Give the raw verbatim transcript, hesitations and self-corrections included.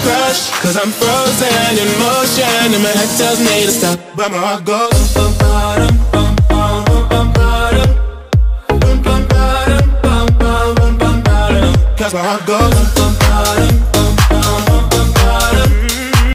crush, cause I'm frozen in motion, and my head tells me to stop, but my heart goes bum, bum, bum, bum, bum, bum, bum, bum, bum, bum, bum, bum, bum, bum, bum, cause my heart goes bum, bum, bum,